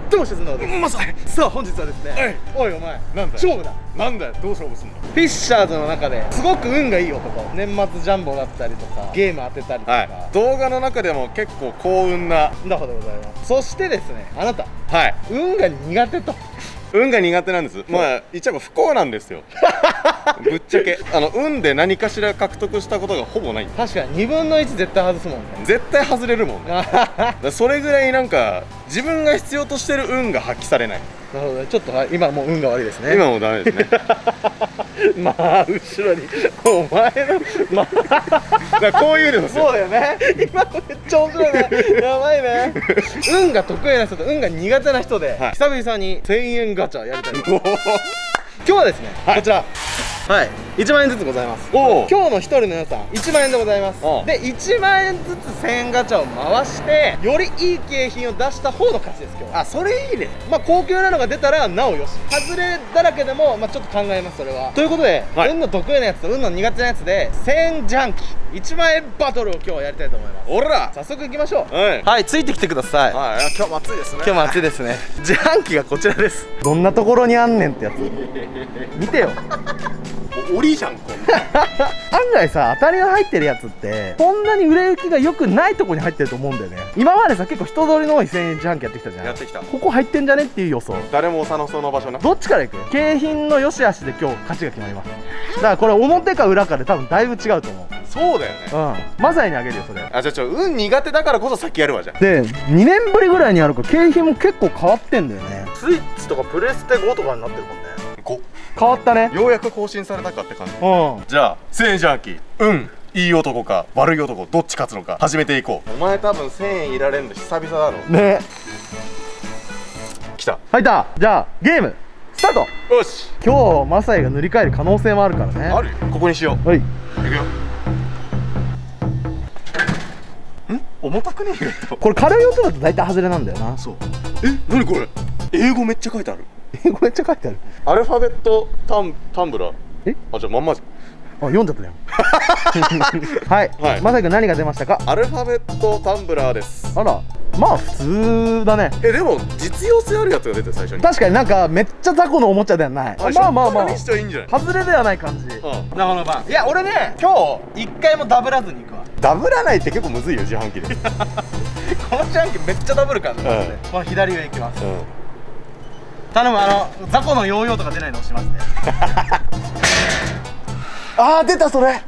も切なのです。まさに。さあ本日はですね、おいお前なんだ勝負だ。なんだよ、どう勝負すんの。フィッシャーズの中ですごく運がいい男、年末ジャンボだったりとかゲーム当てたりとか、動画の中でも結構幸運なだほどございます。そしてですね、あなた運が苦手と。運が苦手なんです。まあ言っちゃえば不幸なんですよ。ぶっちゃけ運で何かしら獲得したことがほぼない。確かに2分の1絶対外すもんね。絶対外れるもんね。それぐらいなんか自分が必要としてる運が発揮されない。なるほどね。ちょっと今もう運が悪いですね。今もうダメですね。まあ後ろにお前のまあこういうのそうだよね。今のめっちゃ面白いね。やばいね。運が得意な人と運が苦手な人で久々に1000円ガチャやりたいと思います。今日はですね、こちら1万円ずつございます。今日の1人の予算1万円でございます。で1万円ずつ1000円ガチャを回してよりいい景品を出した方の勝ちです。今日はそれいいね。まあ高級なのが出たらなおよし、外れだらけでもちょっと考えます。それはということで、運の得意なやつと運の苦手なやつで1000円ジャンキ1万円バトルを今日はやりたいと思います。おら早速いきましょう。はい、ついてきてください。今日も暑いですね。今日も暑いですね。自販機がこちらです。どんなところにあんねんってやつ見てよ。檻じゃんこんな。案外さ、当たりが入ってるやつってこんなに売れ行きが良くないとこに入ってると思うんだよね。今までさ、結構人通りの多い1000円自販機やってきたじゃん。やってきた。ここ入ってんじゃねっていう予想。誰も押さなそうな場所な。どっちからいく？景品の良し悪しで今日勝ちが決まります。だからこれ表か裏かで多分だいぶ違うと思う。そうだよね。マサイにあげるよそれ。じゃあ運苦手だからこそ先やるわ。じゃあで2年ぶりぐらいにやるから景品も結構変わってんだよね。スイッチとかプレステ5とかになってるもんね。変わったね。ようやく更新されたかって感じ。じゃあ1000円ジャンキー、いい男か悪い男どっち勝つのか始めていこう。お前多分1000円いられんの久々だろね。来た。入った。じゃあゲームスタート。よし。今日マサイが塗り替える可能性もあるからね。あるよ。ここにしよう。はい、いくよ。重たくねえよ。これ軽い音だと大体外れなんだよな。そう。何これ、英語めっちゃ書いてある。英語めっちゃ書いてある。アルファベットタンブラー。じゃあまんまじゃん。読んじゃったよ。はい、まさか何が出ましたか。アルファベットタンブラーです。あら、まあ普通だね。でも実用性あるやつが出て最初に。確かになんかめっちゃ雑魚のおもちゃではない。まあまあまあ外れではない感じ。なかなか。いや俺ね、今日一回もダブらずにいくわ。ダブらないって結構むずいよ自販機で。この自販機めっちゃダブるからね。この左上いきます。頼む。雑魚のヨーヨーとか出ないの押しますね。あー出たそれ。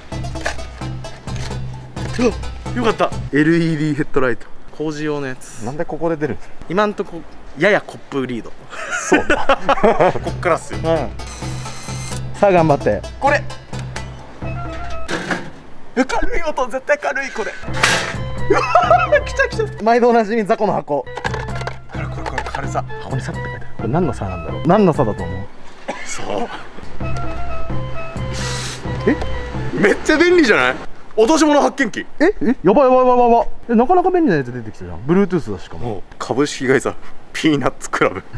よかった。 LED ヘッドライト工事用のやつ。なんでここで出るんですか。今んとこややコップリード。そうだ。こっからっすよ。さあ頑張って。これ軽い音、絶対軽いこれ。来た来た。毎度おなじみ雑魚の箱。これ軽さ。箱に「さ」って書いてある。これ何の差なんだろう。何の差だと思う。そう。めっちゃ便利じゃない。落とし物発見器。やばいやばいやばいやばい。なかなか便利なやつ出てきたじゃん。Bluetooth だしかも。株式会社ピーナッツクラブ。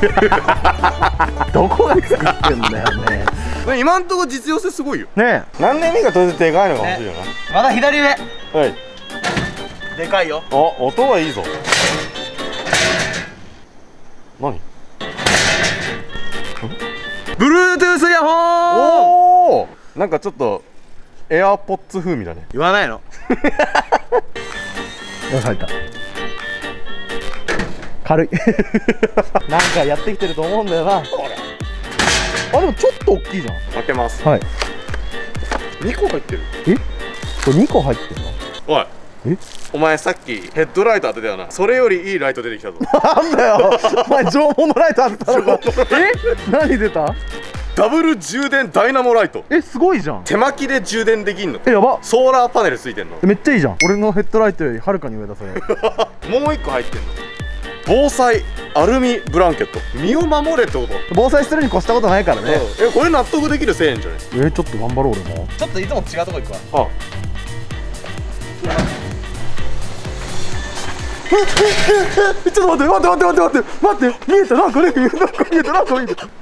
どこが作ってんだよね。今んとこ実用性すごいよね。何年目かとりあえずでかいのが欲しいよな。まだ左上。はい。でかいよ。音はいいぞ。何？Bluetooth イヤホン。おお。なんかちょっとエアポッツ風味だね。言わないの。よし入った。軽い。なんかやってきてると思うんだよな。あでもちょっと大きいじゃん。開けます。はい。2個入ってる。これ2個入ってるの。おい。お前さっきヘッドライト当てたよな。それよりいいライト出てきたぞ。なんだよ。お前縄文のライト当てたのか。何出た？ダブル充電ダイナモライト。すごいじゃん。手巻きで充電できんの。やば。ソーラーパネルついてんの。めっちゃいいじゃん。俺のヘッドライトよりはるかに上だそれ。もう1個入ってんの。防災アルミブランケット。身を守れってこと。防災するに越したことないからね。これ納得できる1000円じゃない。ちょっと頑張ろう俺も。ちょっといつも違うとこ行くわ。ちょっと待って見えた。なんか見えた。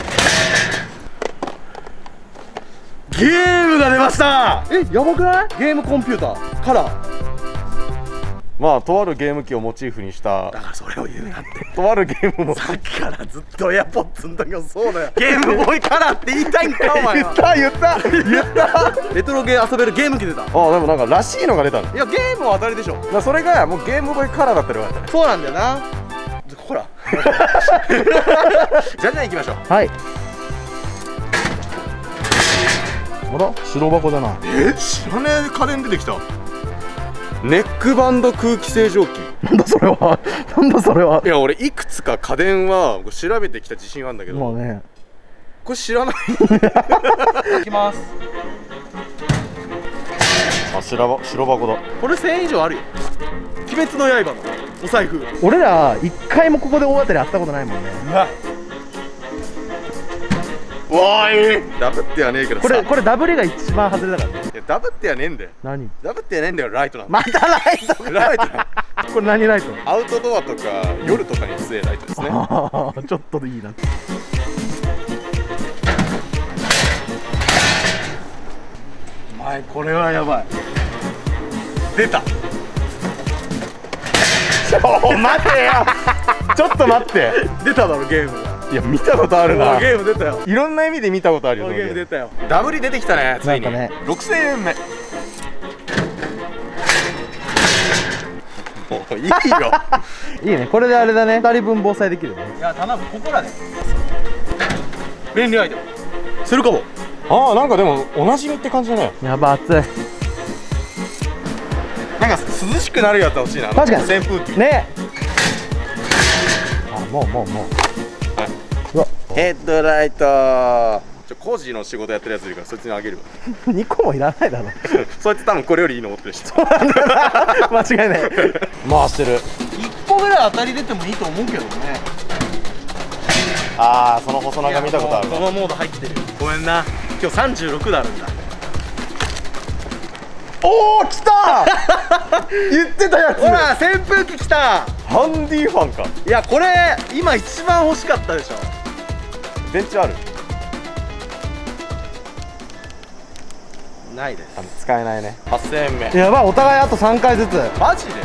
ゲームが出ました。やばくない？ゲームコンピューターカラー。 まあとあるゲーム機をモチーフにした。 だからそれを言うなって。 とあるゲームもさっきからずっとエアポッツの時もそうだよ。ゲームボーイカラーって言いたいんかお前は。言ったレトロゲー遊べるゲーム機出た。あ、でもなんからしいのが出たの。 いやゲームは当たりでしょ。 それがもうゲームボーイカラーだったらよかったね。 そうなんだよな。ほらじゃんじゃん行きましょう。はい。あら、白箱だな。知らねえ家電出てきた。 ネックバンド空気清浄機。 なんだそれは。なんだそれは。 いや俺いくつか家電は調べてきた自信あるんだけど、もうねこれ知らない。 いきます。 あ、白箱だ。 これ1000円以上あるよ。鬼滅の刃のお財布。 俺ら一回もここで大当たりあったことないもんね。 わーい、ダブってはねえけどさ、 これダブりが一番外れだからね。 いやダブってはねえんだよ。 何ダブってはねえんだよ。ライトなんだ。 またライトライトこれ何ライト？ アウトドアとか夜とかに強いライトですね。 ちょっといいな。 お前これはやばい。出た。 待てよちょっと待って。 出ただろゲームが。 いや見たことあるな。 ゲーム出たよ。 いろんな意味で見たことあるよ。 ゲーム出たよ。 ダブり出てきたね。ついにね。 6000円目。いいよ。 いいね。これであれだね。2人分防災できるね。 いや頼む、ここらで便利アイテムするかも。 ああ、なんかでもおなじみって感じだね。 やば、熱い。 なんか涼しくなるやつ欲しいな。 確かに扇風機ね。あ、もうヘッドライト。工事の仕事やってるやついるからそいつにあげるわ。 2個もいらないだろ。 そいつ多分これよりいいの持ってる人。 間違いない。 回してる。 1個ぐらい当たり出てもいいと思うけどね。 ああ、その細長見たことある。 このモード入ってる。ごめんな、今日36度あるんだ。 おお、来た言ってたやつ。 ほら扇風機来た。 ハンディファンか。 いやこれ今一番欲しかったでしょ。 電池ある？ ないです。 使えないね。8000円目。 やばい、お互いあと3回ずつ。 マジで？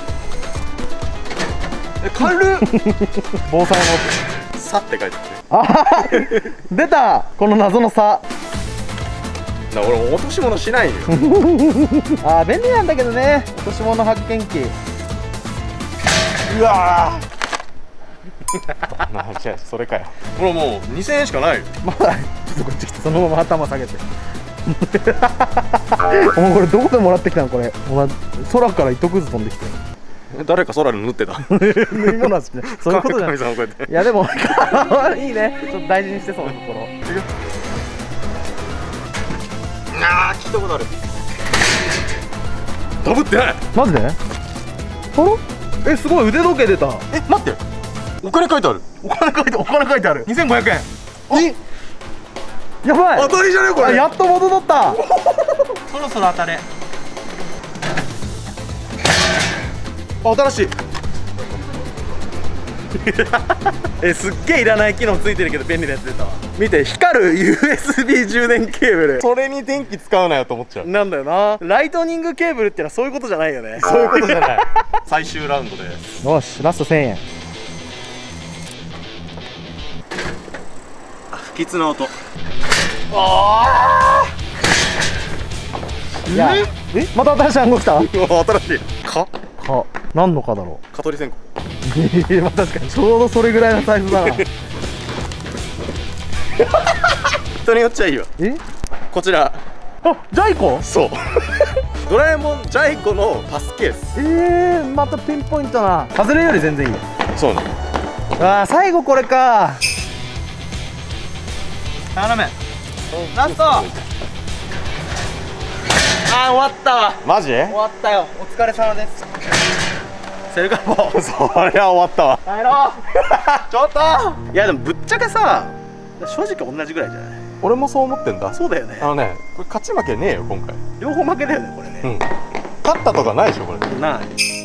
軽っ。 防災の「さ」って書いてあるね。出た、この謎の差。 俺落とし物しないよ。 あ、便利なんだけどね、落とし物発見器。 うわー。違う、それかよ。これもう2000円しかないよ。 まだちょっとこっち来て、そのまま頭下げて。お前これどこでもらってきたのこれ。お前空から糸くず飛んできて。 誰か空で縫ってた。 縫い物は好きね。そういうことじゃない。 神様こうやって。 いやでもいいね。ちょっと大事にしてそうなところ。 あー、聞いたことある。ダブってない。 マジで？あら？すごい腕時計出た。 待って。お金書いてある。 お金書いてある。2500円。 やばい。 当たりじゃねえこれ。 やっと元取った。 そろそろ当たれ。新しい。すっげえいらない機能ついてるけど便利なやつ出たわ。見て、光る USB 充電ケーブル。 それに電気使うなよと思っちゃう。 なんだよな。ライトニングケーブルってのはそういうことじゃないよね。 そういうことじゃない。最終ラウンドです。 よし、ラスト1000円。 不吉な音。ああ。いや、また新しい暗号来た。 新しい。 何のかだろう。 蚊取り線香。 まあ確かにちょうどそれぐらいのサイズだな。 人によっちゃいいわ。こちら。 あ、ジャイコ。 そう。ドラえもんジャイコのパスケース。 またピンポイントな。外れより全然いい。 そうね。 あ、最後これか。 頼め。ラスト。終わったわ。 マジ？ 終わったよ。お疲れ様です。セルカポ。 そりゃ終わったわ。 帰ろう。ちょっと。いやでもぶっちゃけさ、正直同じぐらいじゃない？ 俺もそう思ってんだ。 そうだよね。 これ勝ち負けねえよ今回。 両方負けだよねこれね。 勝ったとかないでしょこれ。 ない。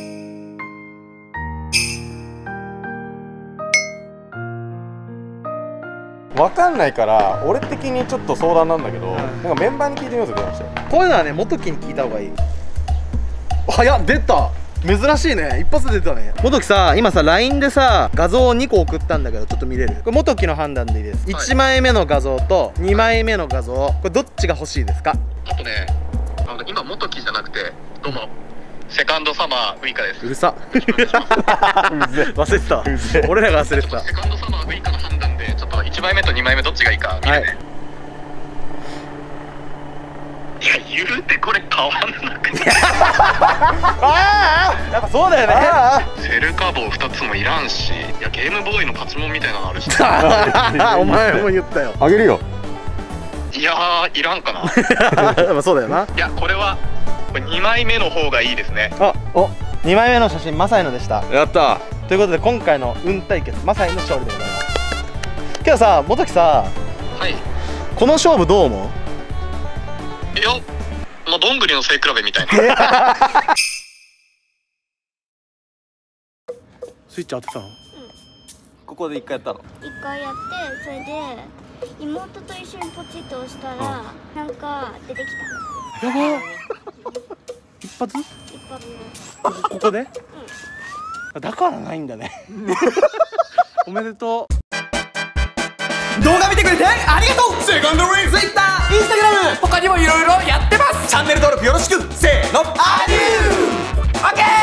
わかんないから俺的にちょっと相談なんだけど、なんかメンバーに聞いてみようと思いましたよ。 こういうのはね、元木に聞いた方がいい。早っ、出た。 珍しいね、一発で出たね。元木さ、今さ LINE でさ画像を2個送ったんだけど、ちょっと見れる？これ元木の判断でいいです。1枚目の画像と2枚目の画像、これどっちが欲しいですか？ あとね、今元木じゃなくて、どうもセカンドサマーウイカです。 うるさ忘れてた、俺らが忘れてた。 セカンドサマーウイカの判断で、ちょっと1枚目と2枚目どっちがいいか見るね。いや、言うてこれ変わんなくてああ、やっぱそうだよね。 セルカ棒2つもいらんし、いやゲームボーイのパチモンみたいなのあるしお前も言ったよ。 あげるよ。 いやー、いらんかなやっぱそうだよな。 いや、これ2枚目の方がいいですね。 2枚目の写真マサイのでした。 やった。 ということで今回の運対決、マサイの勝利でございます。けどさ、元木さ、 はい、 この勝負どう思う？ いや、どんぐりの背比べみたいなスイッチ当てたの？ ここで1回やったの。 1回やって、それで妹と一緒にポチッと押したら、なんか出てきた。 やばー一発一発目。 ここで？だからないんだねおめでとう。 動画見てくれてありがとう。セカンドレイン、Twitter、Instagram、他にもいろいろやってます。チャンネル登録よろしく。せーの、アデュー。オッケー。